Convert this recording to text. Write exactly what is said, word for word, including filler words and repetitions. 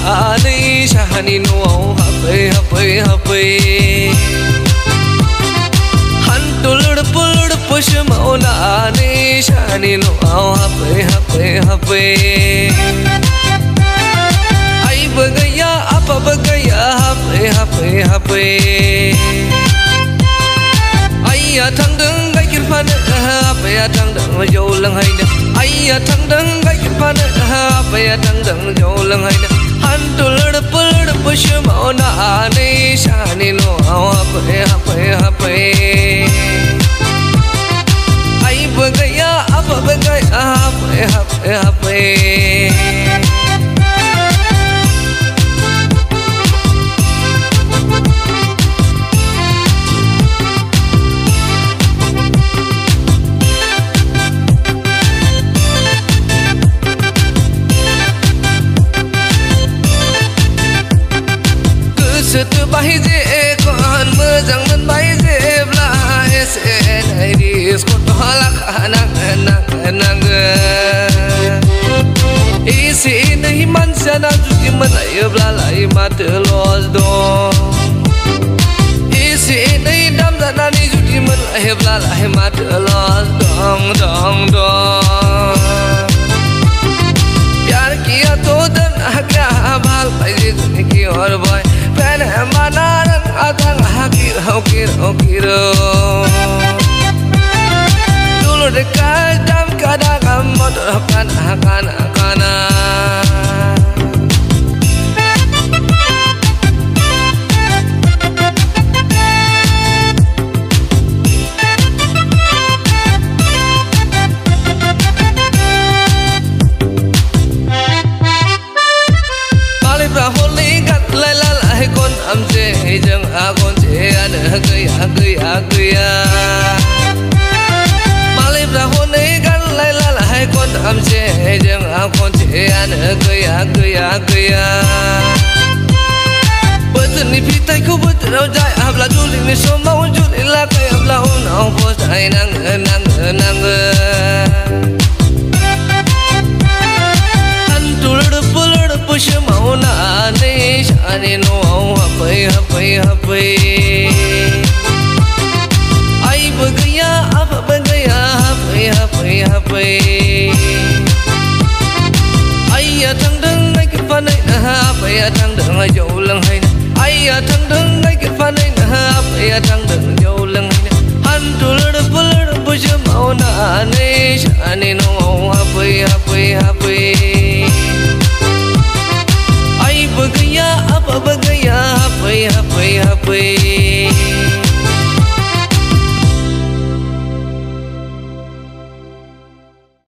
maulani shani no hape hape hape hantul pul push maulani shani no hape hape hape ai bagaya apa bagaya hape hape hape ai thang đứng gai kin phan hape thang đứng jo lang hai ai thang đứng gai kin phan hape thang đứng jo lang hai hantul pul push maulani shani no hape hape hape ai bagaya apa bagaya hape hape hape Setu bahi je kon mejang men bahi je bla esen ai dis ko to halak anang anang anang isi nahi man sana juki man ai bla lai mat los do isi nahi dam sana ni juki man ai bla lai mat los dong dong dong प्यार किया तो दन क्या बाल पैसे की और boy pene manaran adang hakir hakir hakir dulu dekat jam kadang motor kana kana kana jeng akon jean gay gay gay malip rahon nei gan lai la lai kon am je jeng akon jean gay gay gay betul ni pitai ku betul rau jai abla juli ni somau juli la kai abla un au pos ai nang nang nang antul pulur push mauna ne shani no hape hape hape ai bagaya apa bagaya hape hape hape ai thang đứng ai cái phan này hape thang đứng jo lang hai ai thang đứng ai cái phan này hape thang đứng jo lang hai hantul pulur push mauna ne shani no hape hape hape bagaya apa bagaya hape hape hape